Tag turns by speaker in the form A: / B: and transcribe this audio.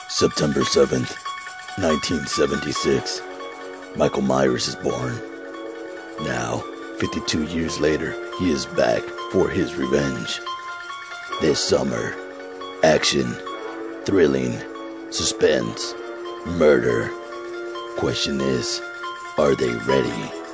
A: September 7th, 1976. Michael Myers is born. Now, 52 years later, he is back for his revenge. This summer, action, thrilling, suspense, murder. Question is, are they ready?